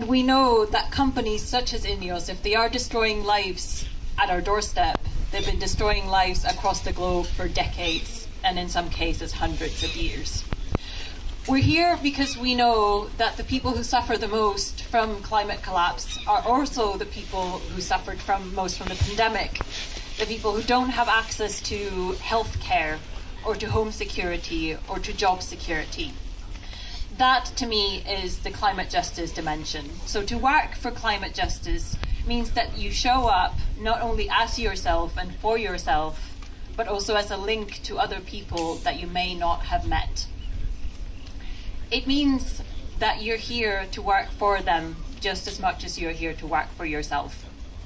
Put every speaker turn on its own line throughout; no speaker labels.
we know that companies such as INEOS, if they are destroying lives at our doorstep, they've been destroying lives across the globe for decades, and in some cases hundreds of years. We're here because we know that the people who suffer the most from climate collapse are also the people who suffered most from the pandemic, the people who don't have access to health care or to home security or to job security. That, to me, is the climate justice dimension. So to work for climate justice means that you show up not only as yourself and for yourself, but also as a link to other people that you may not have met. It means that you're here to work for them just as much as you're here to work for yourself.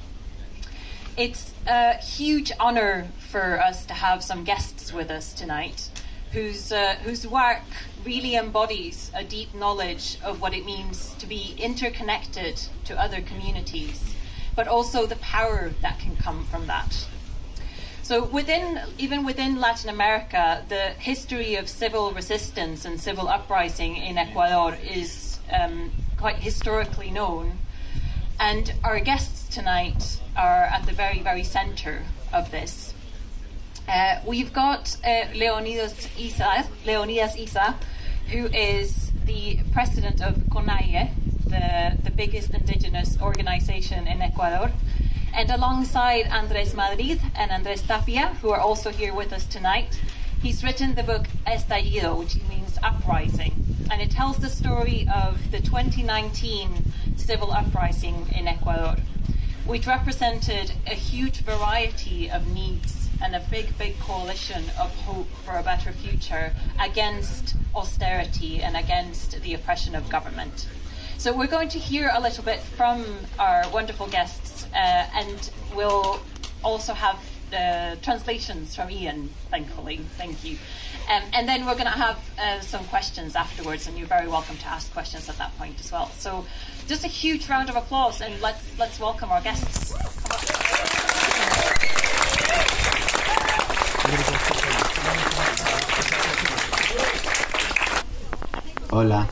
It's a huge honor for us to have some guests with us tonight whose work really embodies a deep knowledge of what it means to be interconnected to other communities, but also the power that can come from that. So even within Latin America, the history of civil resistance and civil uprising in Ecuador is quite historically known. And our guests tonight are at the very, very center of this. We've got Leonidas Issa, who is the president of CONAIE, the biggest indigenous organization in Ecuador. And alongside Andrés Madrid and Andrés Tapia, who are also here with us tonight, he's written the book Estallido, which means uprising. And it tells the story of the 2019 civil uprising in Ecuador, which represented a huge variety of needs and a big, big coalition of hope for a better future against austerity and against the oppression of government. So we're going to hear a little bit from our wonderful guests, and we'll also have translations from Ian, thankfully. Thank you. And then we're going to have some questions afterwards, and you're very welcome to ask questions at that point as well. So just a huge round of applause, and let's welcome our guests.
Hola.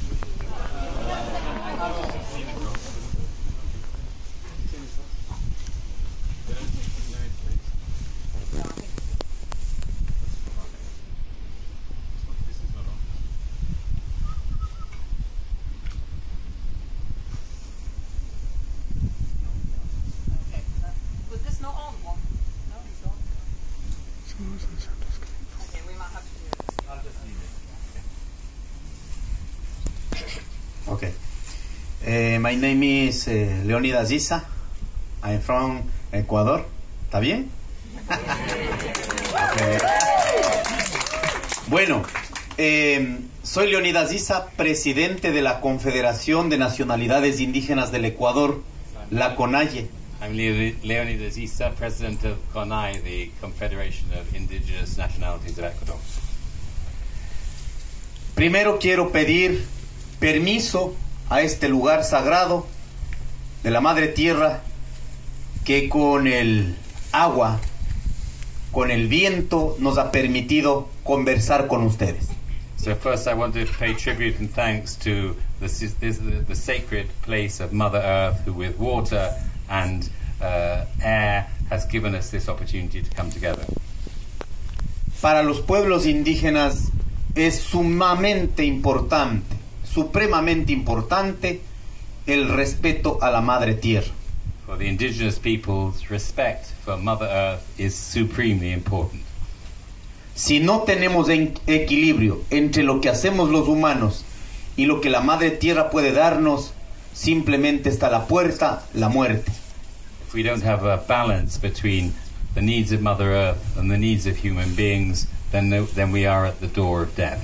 Okay. My name is Leonidas Issa. I'm from Ecuador. ¿Está bien? Okay. Bueno, soy Leonidas Issa, presidente de la Confederación de Nacionalidades Indígenas del Ecuador, la CONAIE.
I'm Leonidas Issa, president of CONAIE, the Confederation of Indigenous Nationalities of Ecuador.
Primero quiero pedir permiso a este lugar sagrado de la Madre Tierra, que con el agua, con el viento, nos ha permitido conversar con ustedes.
So first I want to pay tribute and thanks to the sacred place of Mother Earth, who with water and air has given us this opportunity to come together.
Para los pueblos indígenas es sumamente importante, supremamente importante, el respeto a la Madre Tierra.
For the indigenous peoples, respect for Mother Earth is supremely important.
Si no tenemos equilibrio entre lo que hacemos los humanos y lo que la Madre Tierra puede darnos, simplemente está a la puerta la muerte.
If we don't have a balance between the needs of Mother Earth and the needs of human beings, then we are at the door of death.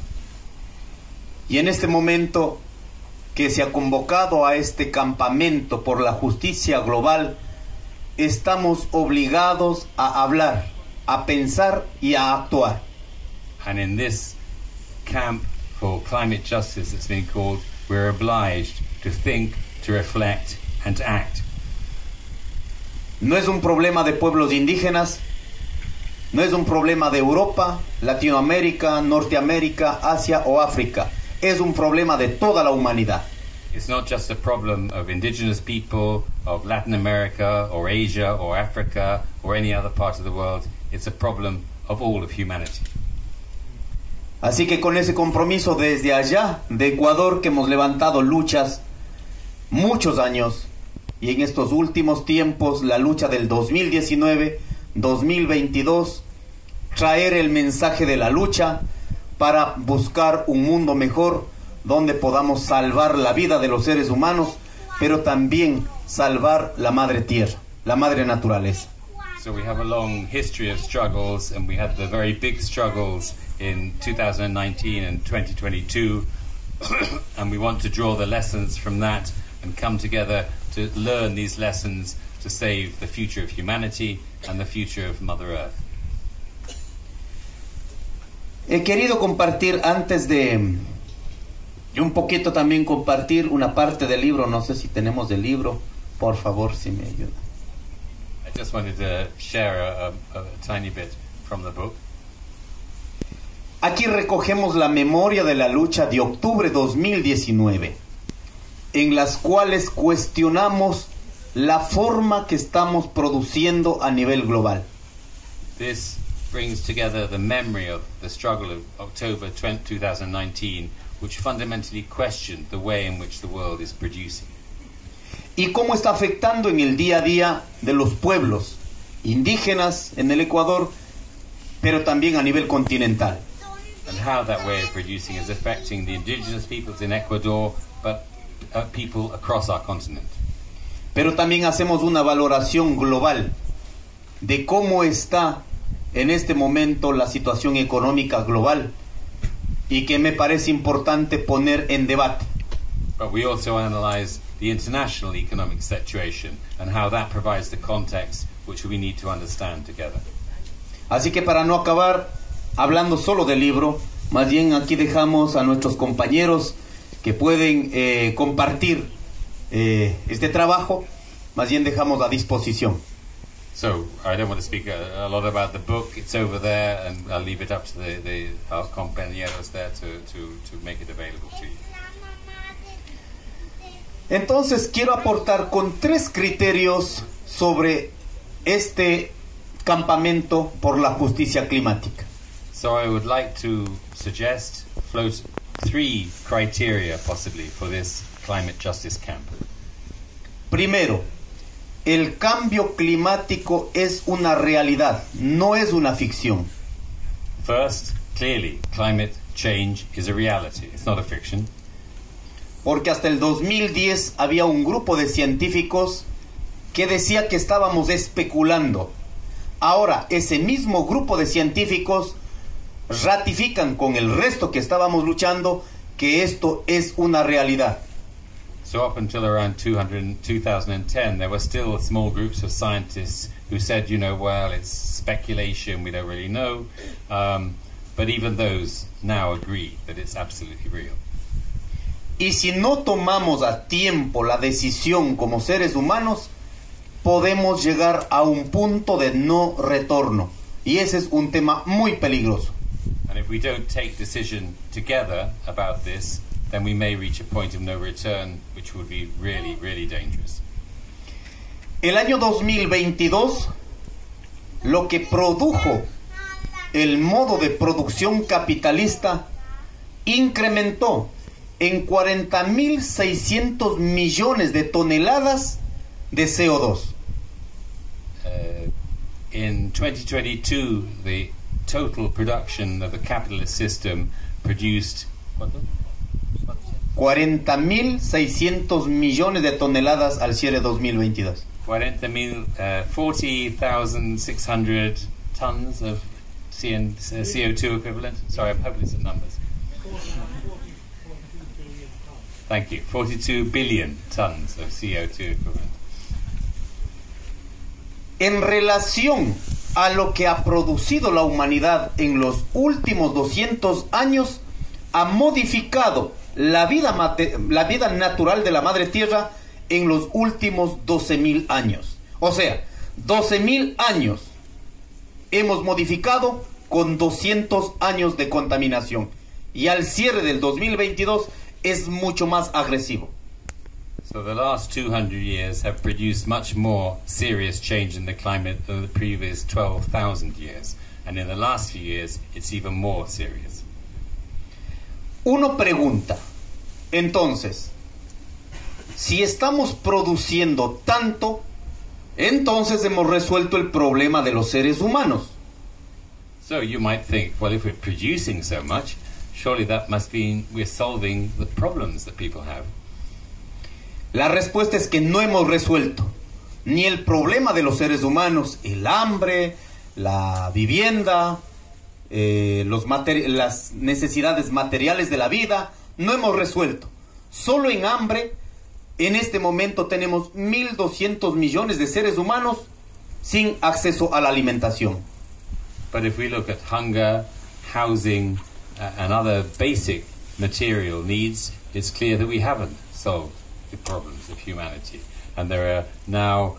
Y en este momento que se ha convocado a este campamento por la justicia global, estamos obligados a hablar, a pensar y a actuar.
And in this camp for climate justice that's been called, we're obliged to think, to reflect and to act.
No es un problema de pueblos indígenas, no es un problema de Europa, Latinoamérica, Norteamérica, Asia o África. Es un problema de toda la humanidad.
It's not just a problem of indigenous people, of Latin America, or Asia, or Africa, or any other part of the world. It's a problem of all of humanity.
Así que con ese compromiso desde allá, de Ecuador, que hemos levantado luchas muchos años, y en estos últimos tiempos, la lucha del 2019, 2022, traer el mensaje de la lucha para buscar un mundo mejor, donde podamos salvar la vida de los seres humanos, pero también salvar la madre tierra, la madre naturaleza.
So we have a long history of struggles, and we had the very big struggles in 2019 and 2022, and we want to draw the lessons from that and come together to learn these lessons to save the future of humanity and the future of Mother Earth.
He querido compartir antes de un poquito también compartir una parte del libro. No sé si tenemos el libro, por favor, si me ayuda.
I just wanted to share a tiny bit from the book.
Aquí recogemos la memoria de la lucha de octubre 2019, en las cuales cuestionamos la forma que estamos produciendo a nivel global.
This brings together the memory of the struggle of October 2019, which fundamentally questioned the way in which the world is producing.
Y cómo está afectando en el día a día de los pueblos indígenas en el Ecuador, pero también a nivel continental.
And how that way of producing is affecting the indigenous peoples in Ecuador, but people across our continent.
Pero también hacemos una valoración global de cómo está en este momento la situación económica global, y que me parece importante poner en debate.
But we also analyze the international economic situation and how that provides the context which we need to understand together.
Así que para no acabar hablando solo del libro, más bien aquí dejamos a nuestros compañeros que pueden compartir este trabajo, más bien dejamos a disposición.
So I don't want to speak a lot about the book. It's over there, and I'll leave it up to our compañeros there to make it available to you.
Entonces quiero aportar con 3 criterios sobre este campamento por la justicia climática.
So I would like to float 3 criteria possibly for this climate justice camp.
Primero, el cambio climático es una realidad, no es una ficción.
First, clearly, climate change is a reality. It's not a fiction.
Porque hasta el 2010 había un grupo de científicos que decía que estábamos especulando. Ahora, ese mismo grupo de científicos ratifican con el resto que estábamos luchando que esto es una realidad.
So up until around 2010, there were still small groups of scientists who said, well, it's speculation, we don't really know. But even those now agree that it's absolutely real.
Y si no tomamos a tiempo la decisión como seres humanos, podemos llegar a un punto de no retorno. Y ese es un tema muy peligroso.
And if we don't take decision together about this, then we may reach a point of no return, which would be really, really dangerous.
El año 2022, lo que produjo el modo de producción capitalista incrementó en 40.600 millones de toneladas de CO2.
In 2022, the total production of the capitalist system produced
40.600 millones de toneladas al cierre 2022.
40,600 tons of CO2 equivalent. Sorry, I'm hoping some numbers. Thank you. 42 billion tons of CO2 equivalent.
En relación a lo que ha producido la humanidad en los últimos 200 años, ha modificado la vida natural de la madre tierra en los últimos 12.000 años. O sea, 12.000 años hemos modificado con 200 años de contaminación. Y al cierre del 2022 es mucho más agresivo.
So the last 200 years have produced much more serious change in the climate than the previous 12,000 years. And in the last few years, it's even more serious.
Uno pregunta, entonces, si estamos produciendo tanto, entonces hemos resuelto el problema de los seres humanos.
So you might think, well, if we're producing so much, surely that must mean we're solving the problems that people have.
La respuesta es que no hemos resuelto ni el problema de los seres humanos, el hambre, la vivienda, las necesidades materiales de la vida, no hemos resuelto. Solo en hambre, en este momento tenemos 1.200 millones de seres humanos sin acceso a la alimentación.
But if we look at hunger, housing, and other basic material needs, it's clear that we haven't solved the problems of humanity. And there are now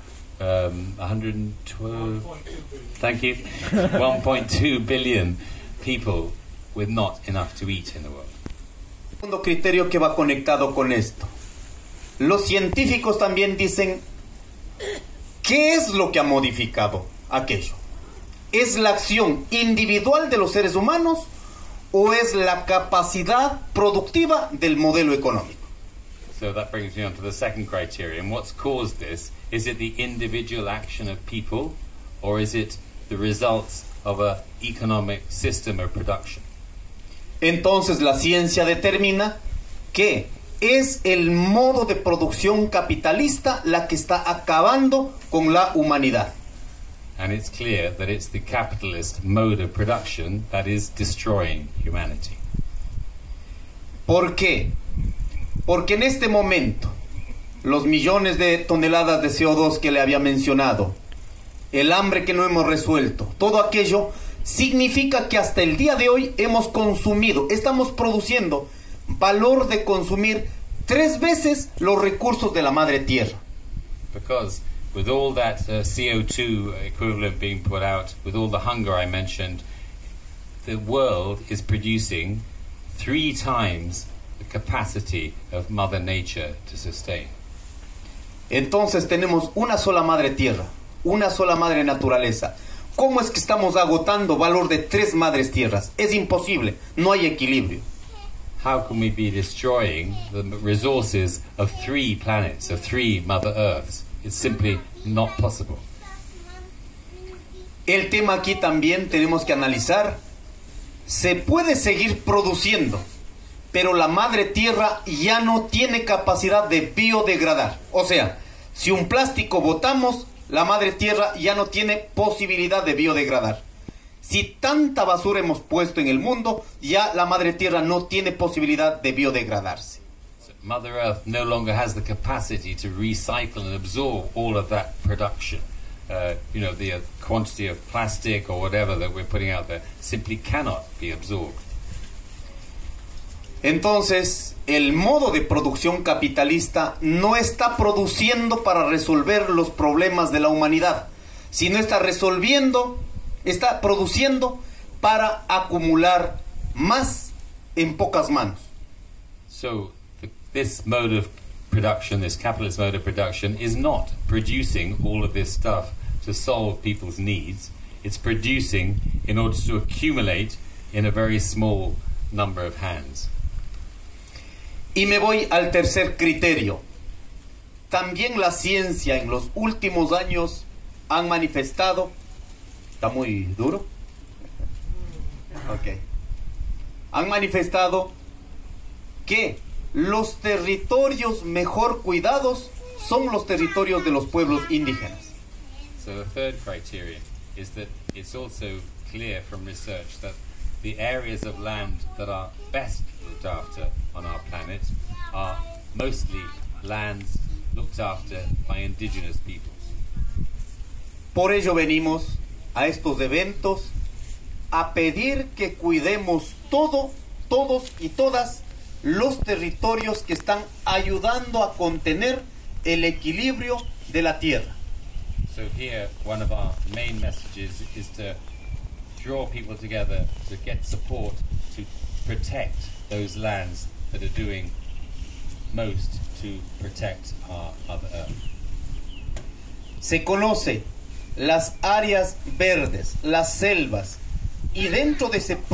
1.2 billion people with not enough to eat in the world.
Segundo criterio que va conectado con esto. Los científicos también dicen, ¿qué es lo que ha modificado aquello? ¿Es la acción individual de los seres humanos o es la capacidad productiva del modelo económico?
So that brings me on to the second criterion. What's caused this? Is it the individual action of people, or is it the results of an economic system of production?
Entonces la ciencia determina que es el modo de producción capitalista la que está acabando con la humanidad.
And it's clear that it's the capitalist mode of production that is destroying humanity.
¿Por qué? Porque en este momento, los millones de toneladas de CO2 que le había mencionado, el hambre que no hemos resuelto, todo aquello significa que hasta el día de hoy hemos consumido, estamos produciendo valor de consumir 3 veces los recursos de la madre tierra.
Because with all that CO2 equivalent being put out, with all the hunger I mentioned, the world is producing 3 times the capacity of Mother Nature to sustain.
Entonces tenemos una sola madre tierra, una sola madre naturaleza. ¿Cómo es que estamos agotando valor de 3 madres tierras? Es imposible, no hay equilibrio.
How can we be destroying the resources of 3 planets, of 3 Mother Earths? It's simply not possible.
El tema aquí también tenemos que analizar. Se puede seguir produciendo, pero la madre tierra ya no tiene capacidad de biodegradar. O sea, si un plástico botamos, la madre tierra ya no tiene posibilidad de biodegradar. Si tanta basura hemos puesto en el mundo, ya la madre tierra no tiene posibilidad de biodegradarse.
So Mother Earth no longer has the capacity to recycle and absorb all of that production. The quantity of plastic or whatever that we're putting out there simply cannot be absorbed.
Entonces, el modo de producción capitalista no está produciendo para resolver los problemas de la humanidad, sino está produciendo para acumular más en pocas manos.
So this mode of production, this capitalist mode of production, is not producing all of this stuff to solve people's needs. It's producing in order to accumulate in a very small number of hands.
Y me voy al tercer criterio. También la ciencia en los últimos años han manifestado... ¿Está muy duro? Ok. Han manifestado que los territorios mejor cuidados son los territorios de los pueblos indígenas.
So the third criterion is that it's also clear from research that the areas of land that are best looked after on our planet are mostly lands looked after by indigenous peoples.
Por ello venimos a estos eventos a pedir que cuidemos todos y todas los territorios que están ayudando a contener el equilibrio de la tierra.
So here, one of our main messages is to draw people together to get support to protect those lands that are doing most to protect our Mother Earth.
Se conoce las áreas verdes, las selvas, y dentro de ese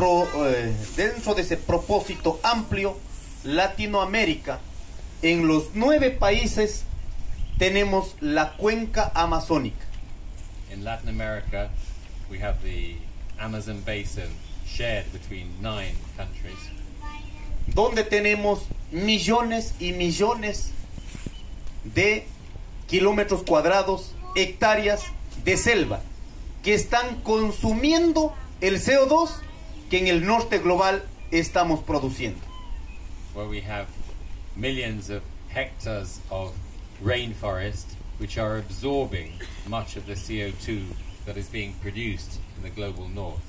propósito amplio, Latinoamérica, en los 9 países tenemos la cuenca amazónica.
In Latin America, we have the Amazon basin shared between 9 countries,
donde tenemos millones y millones de kilómetros cuadrados, hectáreas de selva, que están consumiendo el CO2 que en el norte global estamos produciendo.
where we have millions of hectares of rainforest which are absorbing much of the CO2 that is being produced in the global north.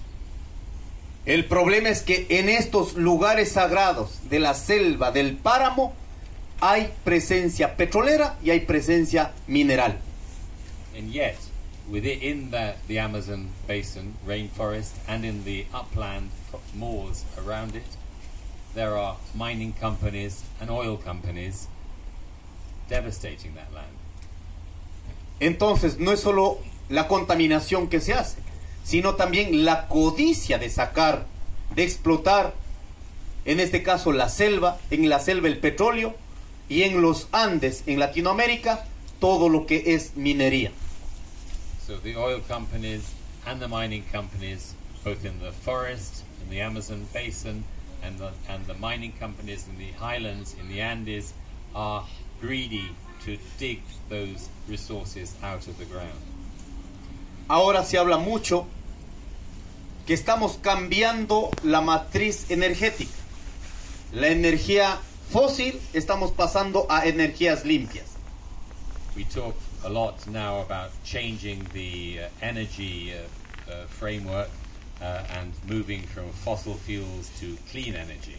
El problema es que en estos lugares sagrados de la selva, del páramo, hay presencia petrolera y hay presencia mineral.
And yet, within the Amazon basin, rainforest, and in the upland moors around it, there are mining companies and oil companies devastating that land.
Entonces, no es solo la contaminación que se hace, sino también la codicia de sacar, de explotar, en este caso la selva, en la selva el petróleo, y en los Andes, en Latinoamérica, todo lo que es minería.
So the oil companies and the mining companies, both in the forest, in the Amazon basin, and the mining companies in the highlands, in the Andes, are greedy to dig those resources out of the ground.
Ahora se habla mucho que estamos cambiando la matriz energética. La energía fósil estamos pasando a energías limpias.
We talk a lot now about changing the energy framework and moving from fossil fuels to clean energy.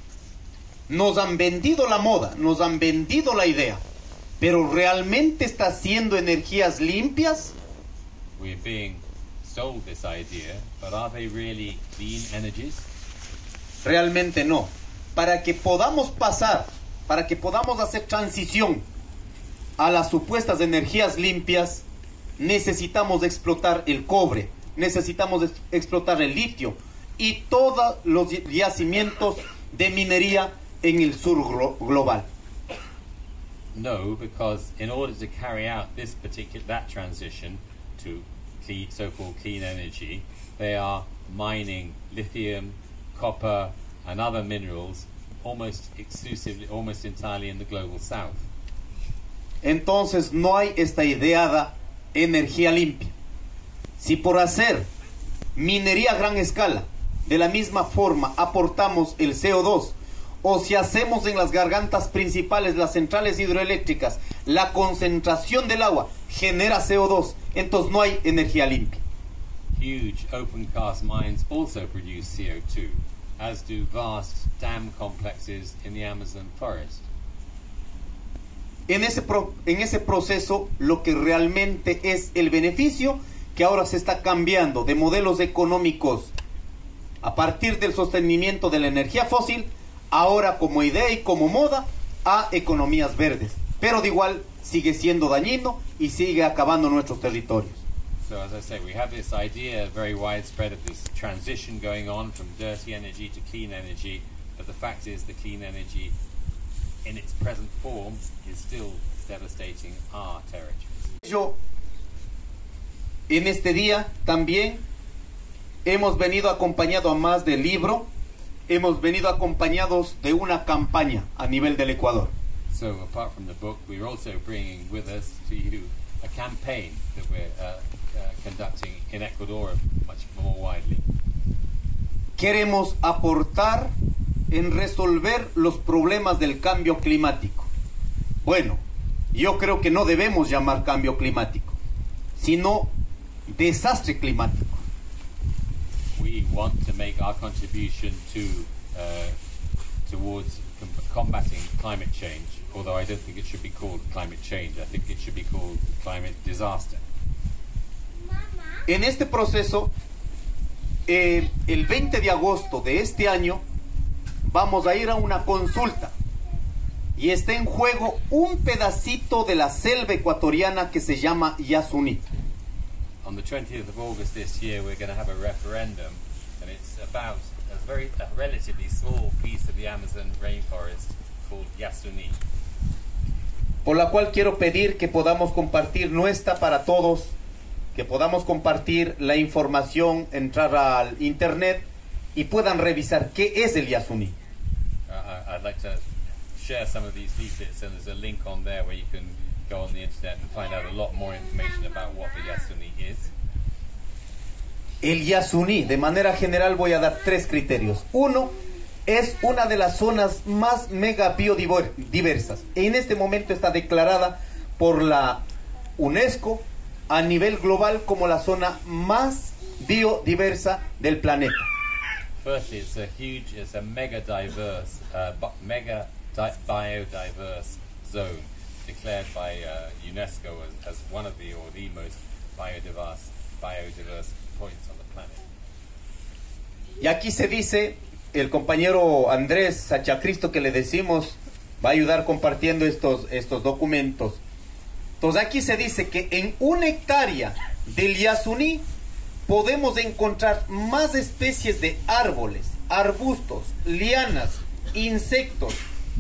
Nos han vendido la moda, nos han vendido la idea, pero ¿realmente está siendo energías limpias?
We're being sold this idea, but are they really clean energies?
Realmente no. Para que podamos pasar, para que podamos hacer transición a las supuestas energías limpias, necesitamos explotar el cobre, necesitamos explotar el litio y todos los yacimientos de minería en el sur global.
No, because in order to carry out that transition to so-called clean energy, they are mining lithium, copper, and other minerals almost exclusively, almost entirely in the global south.
Entonces no hay esta ideada energía limpia. Si por hacer minería a gran escala, de la misma forma aportamos el CO2, o si hacemos en las gargantas principales, las centrales hidroeléctricas, la concentración del agua genera CO2, entonces no hay energía limpia.
Huge open cast mines also produce CO2, as do vast dam complexes in the Amazon forest.
En ese proceso, lo que realmente es el beneficio, que ahora se está cambiando de modelos económicos a partir del sostenimiento de la energía fósil, ahora como idea y como moda, a economías verdes. Pero de igual sigue siendo dañino y sigue acabando nuestros territorios.
So as I say, we have this idea very widespread of this transition going on from dirty energy to clean energy, but the fact is the clean energy in its present form is still devastating our territories.
Yo, en este día también hemos venido acompañado a más del libro, hemos venido acompañados de una campaña a nivel del Ecuador.
So apart from the book, we're also bringing with us to you a campaign that we're conducting in Ecuador much more widely.
Queremos aportar en resolver los problemas del cambio climático. Bueno, yo creo que no debemos llamar cambio climático, sino desastre climático.
We want to make our contribution towards combating climate change, although I don't think it should be called climate change. I think it should be called climate disaster.
En este proceso, el 20 de agosto de este año, vamos a ir a una consulta y está en juego un pedacito de la selva ecuatoriana que se llama Yasuní.
On the 20th of August this year, we're going to have a referendum, and it's about a relatively small piece of the Amazon rainforest called Yasuní.
Por la cual quiero pedir que podamos compartir, no está para todos, que podamos compartir la información, entrar al internet y puedan revisar qué es el Yasuní.
I'd like to share some of these leaflets, and there's a link on there where you can go on the internet and find out a lot more information about what the Yasuní is.
El Yasuní, de manera general, voy a dar 3 criterios. 1, es una de las zonas más mega biodiversas. En este momento está declarada por la UNESCO a nivel global como la zona más biodiversa del planeta.
Firstly, it's a mega biodiverse zone declared by UNESCO as one of the most biodiverse points on the planet.
Y aquí se dice, el compañero Andrés Sachacristo, que le decimos, va a ayudar compartiendo estos documentos. Entonces aquí se dice que en 1 hectárea del Yasuní podemos encontrar más especies de árboles, arbustos, lianas, insectos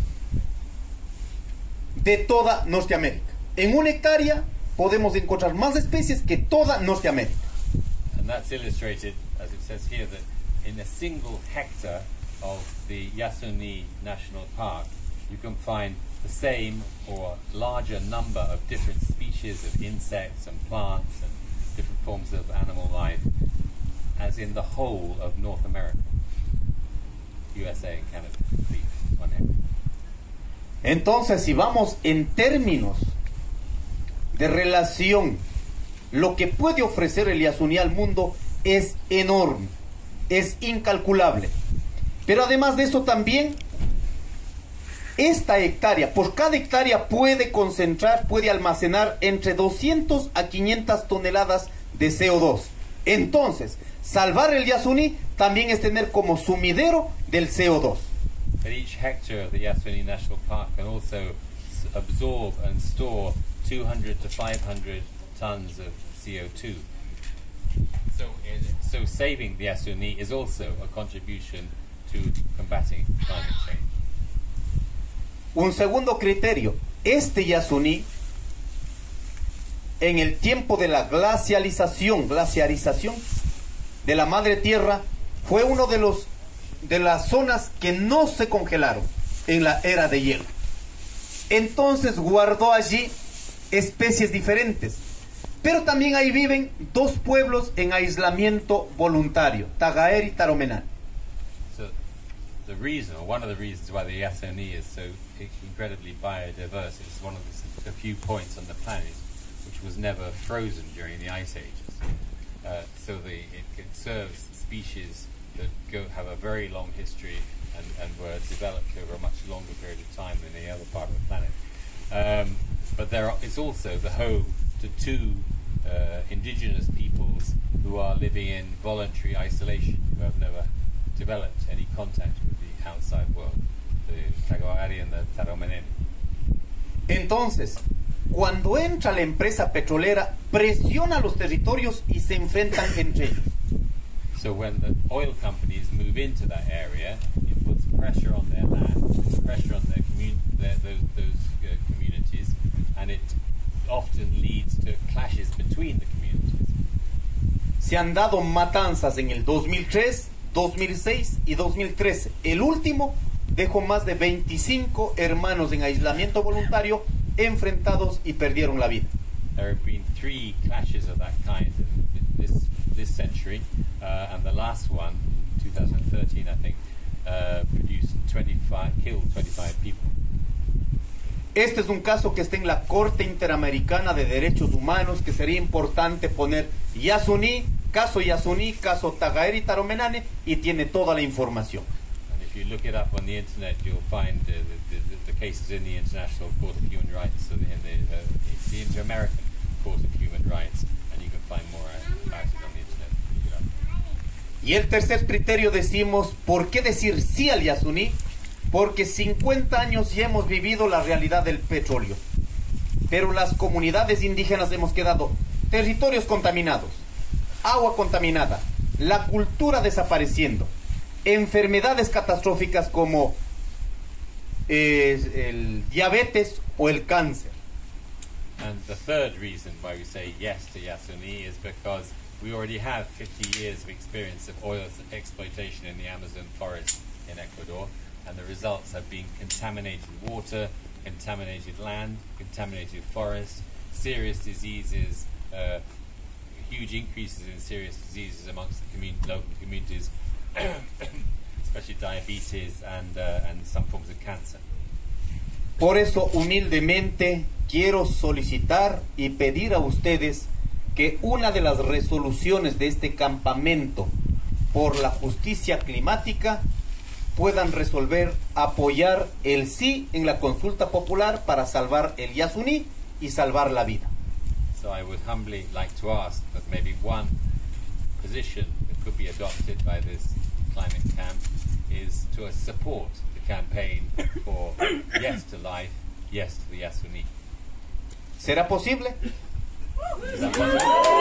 de toda Norteamérica. En 1 hectárea podemos encontrar más especies que toda Norteamérica.
And that's illustrated, as it says here, that in a single hectare of the Yasuní National Park, you can find the same or larger number of different species of insects and plants and different forms of animal life as in the whole of North America, USA and Canada.
Entonces, si vamos en términos de relación, lo que puede ofrecer el Yasuní al mundo es enorme, es incalculable. Pero además de eso también, esta hectárea, por cada hectárea puede almacenar entre 200 a 500 toneladas de CO2. Entonces, salvar el Yasuní también es tener como sumidero del CO2.
But each hectare of the Yasuní National Park can also absorb and store 200 to 500 tons of CO2. So saving the Yasuní is also a contribution to combating climate change.
Un segundo criterio, este Yasuní, en el tiempo de la glaciarización de la madre tierra, fue uno de las zonas que no se congelaron en la era de hielo. Entonces guardó allí especies diferentes. Pero también ahí viven 2 pueblos en aislamiento voluntario, Tagaer y Taromenane.
So one of the reasons why the Yasuní is so incredibly biodiverse is one of the few points on the planet which was never frozen during the ice ages. So it serves species that have a very long history and were developed over a much longer period of time than any other part of the planet. But it's also the home to 2 indigenous peoples who are living in voluntary isolation, who have never developed any contact with the outside world, the Tagawari and the Taromenane.
Entonces, cuando entra la empresa petrolera, presiona los territorios y se enfrentan entre ellos.
So when the oil companies move into that area, it puts pressure on their land, puts pressure on those communities, and it often leads to clashes between the communities.
Se han dado matanzas en el 2003, 2006 y 2013. El último dejó más de 25 hermanos en aislamiento voluntario enfrentados y perdieron la vida.
There have been 3 clashes of that kind this century, and the last one, 2013, I think, killed 25 people.
Este es un caso que está en la Corte Interamericana de Derechos Humanos, que sería importante poner Yasuní, caso Tagaer y Taromenane, y tiene toda la información.
And if you look it up on the internet, you'll find the cases in the International Court of Human Rights, in the Inter-American Court of Human Rights, and you can find more about it on the internet.
Y el tercer criterio decimos, ¿por qué decir sí al Yasuní? porque 50 años ya hemos vivido la realidad del petróleo, pero las comunidades indígenas hemos quedado territorios contaminados, agua contaminada, la cultura desapareciendo, enfermedades catastróficas como el diabetes o el cáncer.
And the third reason why we say yes to Yasuni is because we already have 50 years of experience of oil exploitation in the Amazon forest in Ecuador, and the results have been contaminated water, contaminated land, contaminated forest, serious diseases, huge increases in serious diseases amongst the local communities, especially diabetes and some forms of cancer.
Por eso, humildemente, quiero solicitar y pedir a ustedes que una de las resoluciones de este campamento por la justicia climática puedan resolver apoyar el sí en la consulta popular para salvar el Yasuní y salvar la vida.
So I would humbly like to ask that maybe one position that could be adopted by this climate camp is to support the campaign for yes to life, yes to the Yasuní.
¿Será posible?
Is that possible?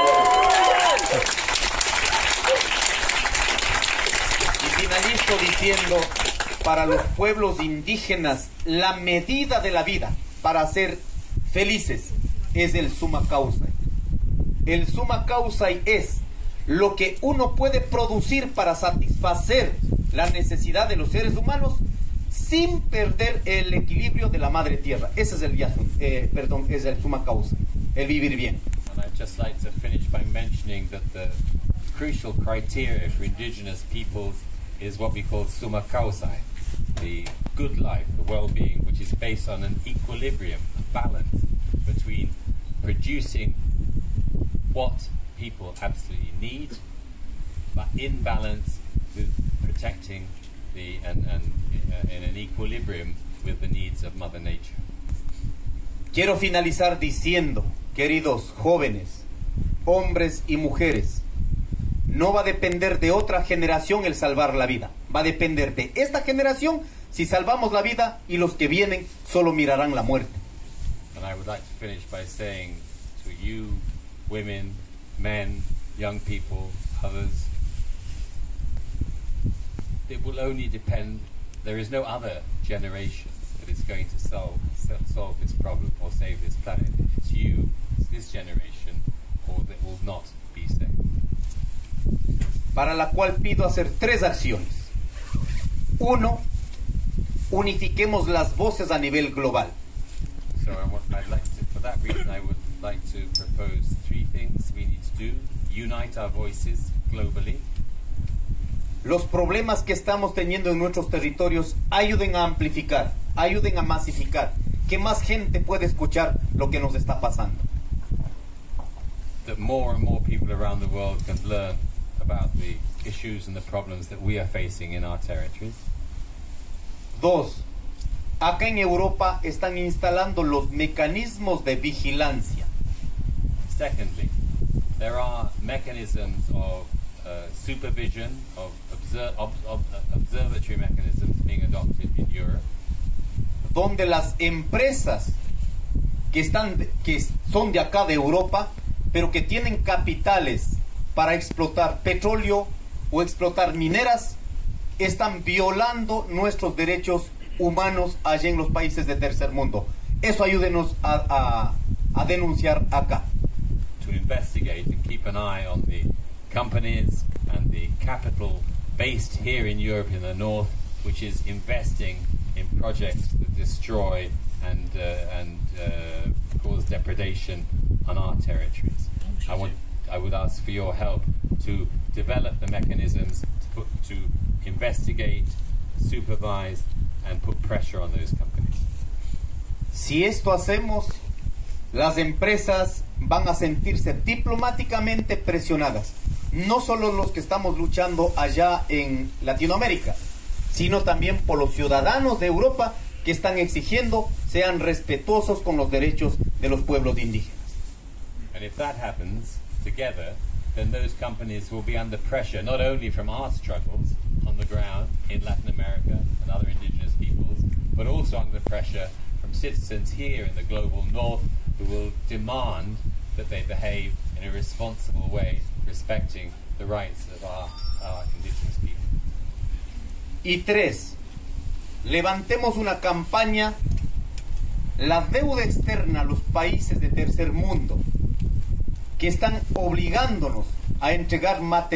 Y finalizo diciendo, para los pueblos indígenas, la medida de la vida para ser felices es el summa causa. El summa causa es lo que uno puede producir para satisfacer la necesidad de los seres humanos sin perder el equilibrio de la madre tierra. Ese es el es el summa causa, el vivir bien.
And I'd just like to finish by mentioning that the crucial criteria for indigenous peoples is what we call summa causa, the good life, the well-being, which is based on an equilibrium, a balance between producing what people absolutely need, but in balance with protecting and in an equilibrium with the needs of Mother Nature.
Quiero finalizar diciendo, queridos jóvenes, hombres y mujeres, no va a depender de otra generación el salvar la vida. Va a depender de esta generación si salvamos la vida, y los que vienen solo mirarán la muerte.
And I would like to finish by saying to you, women, men, young people, others, it will only depend. There is no other generation that is going to solve this problem or save this planet. It's you, it's this generation, or that will not be saved.
Para la cual pido hacer 3 acciones. 1, unifiquemos las voces a nivel global.
So I'd like to, for that reason, I would like to propose 3 things we need to do. Unite our voices globally.
Los problemas que estamos teniendo en nuestros territorios ayuden a amplificar, ayuden a masificar, que más gente pueda escuchar lo que nos está pasando.
That more and more people around the world can learn about the issues and the problems that we are facing in our territories.
2, acá en Europa están instalando los mecanismos de vigilancia.
Secondly, there are mechanisms of supervision, of observatory mechanisms being adopted in Europe,
donde las empresas que son de acá de Europa, pero que tienen capitales para explotar petróleo o explotar mineras, están violando nuestros derechos humanos allá en los países de tercer mundo. Eso ayúdenos a denunciar acá.
To investigate and keep an eye on the companies and the capital based here in Europe in the north, which is investing in projects that destroy and cause depredation on our territories. I would ask for your help to develop the mechanisms to investigate, supervise, and put pressure on those companies.
Si esto hacemos, las empresas van a sentirse diplomáticamente presionadas. No solo los que estamos luchando allá en Latinoamérica, sino también por los ciudadanos de Europa que están exigiendo sean respetuosos con los derechos de los pueblos indígenas.
And if that happens together, then those companies will be under pressure, not only from our struggles on the ground in Latin America and other indigenous peoples, but also under pressure from citizens here in the global north who will demand that they behave in a responsible way, respecting the rights of our indigenous people.
Y 3, levantemos una campaña, la deuda externa a los países de tercer mundo que están obligándonos a entregar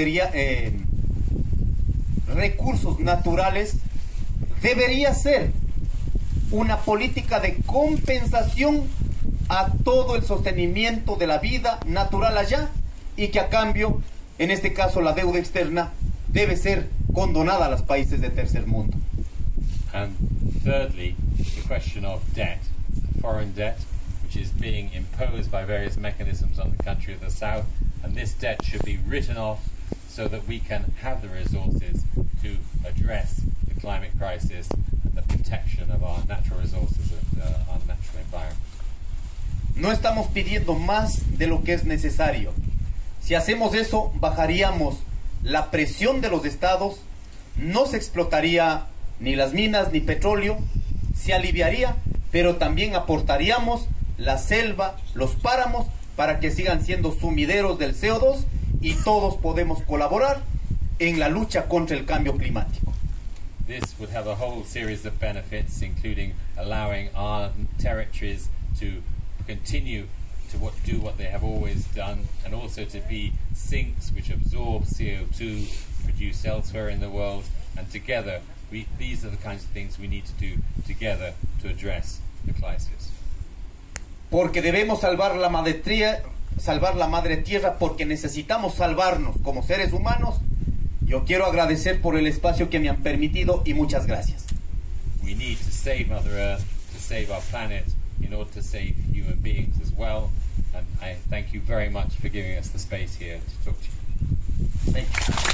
recursos naturales, debería ser una política de compensación a todo el sostenimiento de la vida natural allá, y que a cambio, en este caso la deuda externa, debe ser condonada a los países de tercer mundo.
And thirdly, the question of debt, foreign debt, which is being imposed by various mechanisms on the country of the south, and this debt should be written off so that we can have the resources to address the climate crisis and the protection of our natural resources and our natural environment.
No estamos pidiendo más de lo que es necesario. Si hacemos eso, bajaríamos la presión de los estados, no se explotaría ni las minas ni petróleo, se aliviaría, pero también aportaríamos la selva, los páramos, para que sigan siendo sumideros del CO2, y todos podemos colaborar en la lucha contra el cambio climático.
This would have a whole series of benefits, including allowing our territories to continue to do what they have always done, and also to be sinks which absorb CO2 produced elsewhere in the world. And together, these are the kinds of things we need to do together to address the crisis.
Porque debemos salvar la madre tierra, porque necesitamos salvarnos como seres humanos. Yo quiero agradecer por el espacio que me han permitido, y muchas gracias.
We need to save Mother Earth, to save our planet, in order to save human beings as well. And I thank you very much for giving us the space here to talk to you.
Thank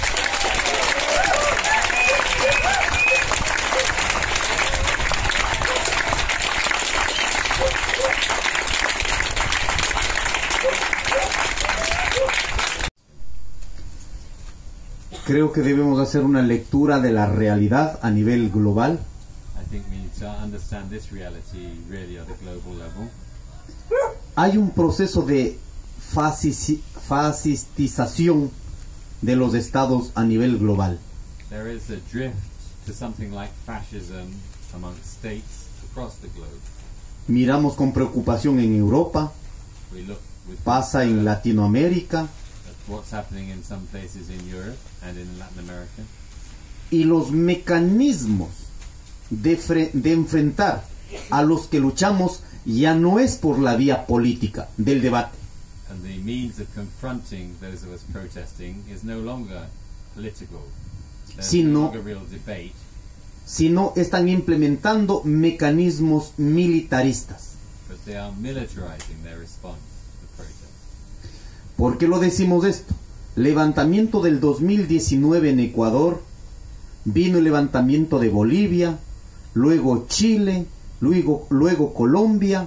Creo que debemos hacer una lectura de la realidad a nivel global.
I think we need to understand this reality really at a global level.
Hay un proceso de fascistización de los estados a nivel global.
There is a drift to something like fascism among states across the globe.
Miramos con preocupación en Europa,
We look with
pasa en Latinoamérica,
at what's happening in some places in Europe and in Latin America.
y los mecanismos de enfrentar a los que luchamos ya no es por la vía política del debate,
And the means of confronting those of us protesting is no longer political. There's
Sino-
no longer real debate,
sino están implementando mecanismos militaristas.
but they are militarizing their response to protest.
¿Por qué lo decimos esto? Levantamiento del 2019 en Ecuador, vino el levantamiento de Bolivia, luego Chile, luego Colombia.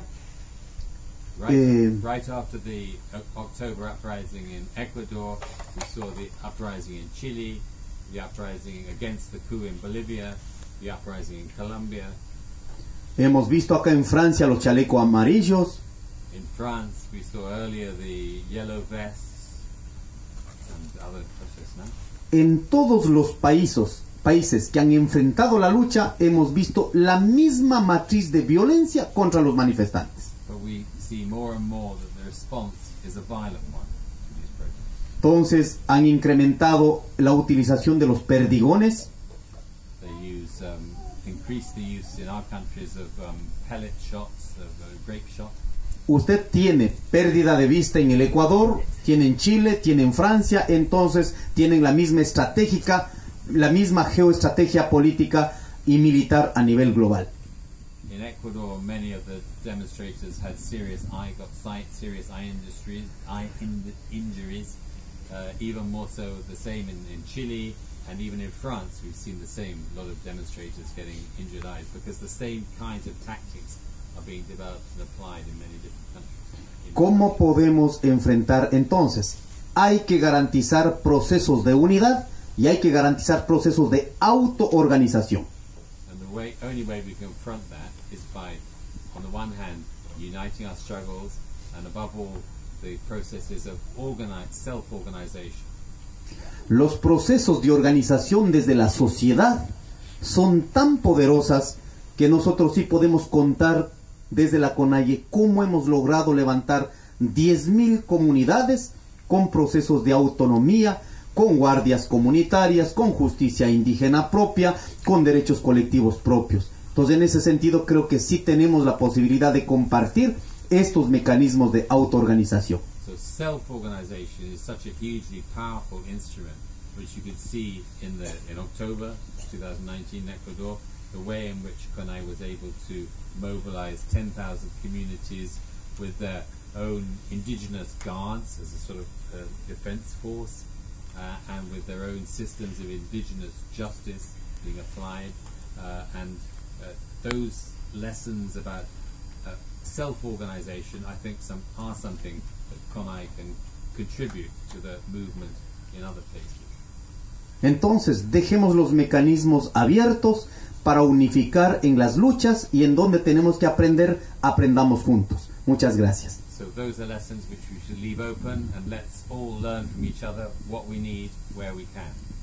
Right after the October uprising in Ecuador, we saw the uprising in Chile, the uprising against the coup in Bolivia, the uprising in Colombia.
Hemos visto acá en Francia los chalecos amarillos.
In France, we saw earlier the yellow vests and other protests, no?
En todos los países que han enfrentado la lucha, hemos visto la misma matriz de violencia contra los manifestantes.
But we see more and more that the response is a violent one to these protests.
Entonces han incrementado la utilización de los perdigones,
They increase the use in our countries of pellet shots, of grape shot.
Usted tiene pérdida de vista en el Ecuador, tiene en Chile, tiene en Francia, entonces tienen la misma geoestrategia política y militar a nivel global.
In Ecuador, many of the demonstrators had serious eye injuries. Even more so, the same in Chile, and even in France, we've seen the same. A lot of demonstrators getting injured eyes because the same kinds of tactics are being developed and applied in many different countries.
¿Cómo podemos enfrentar entonces? Hay que garantizar procesos de unidad y hay que garantizar procesos de autoorganización.
And the
only way we confront that is by, on the one hand, uniting our struggles, and above all, the processes of self-organization.
Los procesos de organización desde la sociedad son tan poderosas que nosotros sí podemos contar desde la CONAIE cómo hemos logrado levantar 10,000 comunidades con procesos de autonomía, con guardias comunitarias, con justicia indígena propia, con derechos colectivos propios. Entonces, en ese sentido, creo que sí tenemos la posibilidad de compartir estos mecanismos de autoorganización.
So self-organization is such a hugely powerful instrument, which you could see in October 2019 in Ecuador, the way in which CONAIE was able to mobilize 10,000 communities with their own indigenous guards as a sort of defense force, and with their own systems of indigenous justice being applied, and those lessons about self-organization, I think, are something that CONAIE can contribute to the movement in other places.
Entonces, dejemos los mecanismos abiertos para unificar en las luchas, y en donde tenemos que aprender, aprendamos juntos. Muchas gracias.
So those are lessons which we should leave open, and let's all learn from each other what we need, where we can.